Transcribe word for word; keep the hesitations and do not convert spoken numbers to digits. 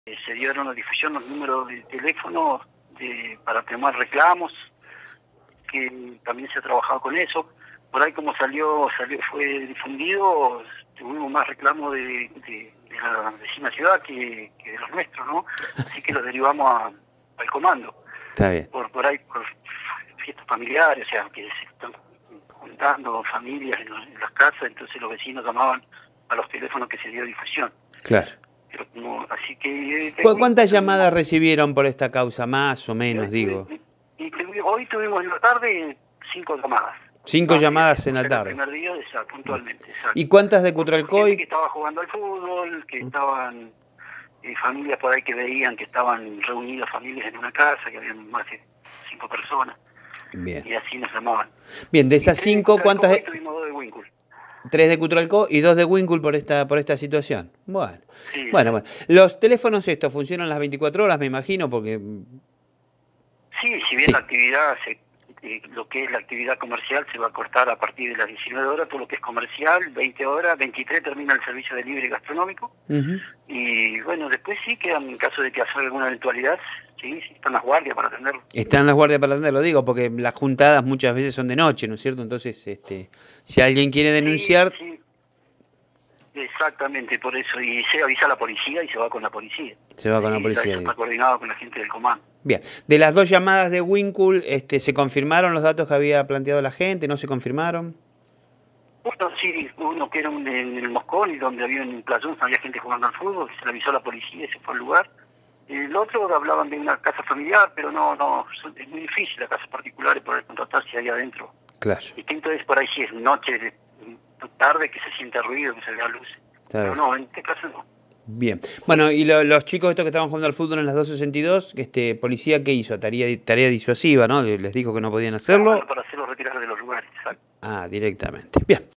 Eh, se dieron a difusión los números de teléfono de, para tomar reclamos, que también se ha trabajado con eso. Por ahí como salió, salió fue difundido, tuvimos más reclamos de, de, de la vecina ciudad que, que de los nuestros, ¿no? Así que los derivamos a, al comando. Está bien. Por, por ahí, por fiestas familiares, o sea, que se están juntando familias en, en las casas, entonces los vecinos llamaban a los teléfonos que se dio difusión. Claro. Pero como, así que... ¿Cu ¿Cuántas llamadas recibieron por esta causa, más o menos, y, digo? Y, y hoy tuvimos en la tarde cinco llamadas. Cinco ah, llamadas sí, en la tarde. El primer día, esa, puntualmente, exacto. ¿Y cuántas de Cutralcóy? Que estaba jugando al fútbol, que estaban eh, familias por ahí que veían que estaban reunidas familias en una casa, que habían más de cinco personas. Bien. Y así nos llamaban. Bien, de esas cinco, ¿cuántas? Hoy tuvimos dos de Winkle. Tres de Cutralcó y dos de Winkle por esta por esta situación. Bueno, sí, bueno, sí. bueno. Los teléfonos estos funcionan las veinticuatro horas, me imagino, porque... Sí, si bien sí. la actividad, se, eh, lo que es la actividad comercial se va a cortar a partir de las diecinueve horas, todo lo que es comercial, veinte horas, veintitrés termina el servicio de libre gastronómico. Uh-huh. Y bueno, después sí quedan, en caso de que haya alguna eventualidad, sí, sí, están las guardias para atenderlo. Están las guardias para atenderlo, digo, porque las juntadas muchas veces son de noche, ¿no es cierto? Entonces, este, si alguien quiere denunciar... Sí, sí. Exactamente, por eso. Y se avisa a la policía y se va con la policía. Se va con sí, la policía. Eso está coordinado con la gente del comando. Bien. De las dos llamadas de Winkle, este, ¿se confirmaron los datos que había planteado la gente? ¿No se confirmaron? Uno sí, uno que era un, en el Moscón, y donde había un playón, había gente jugando al fútbol, se le avisó a la policía y se fue al lugar. El otro hablaban de una casa familiar, pero no, no, es muy difícil las casas particulares poder contratarse ahí adentro. Claro. Distinto es por ahí si es noche, de, tarde, que se siente ruido, que se vea luz. Pero no, en este caso no. Bien. Bueno, y lo, los chicos estos que estaban jugando al fútbol en las dos sesenta y dos, este, ¿policía qué hizo? Tarea, tarea disuasiva, ¿no? Les dijo que no podían hacerlo. Claro, para hacerlos retirar de los lugares, exacto. Ah, directamente. Bien.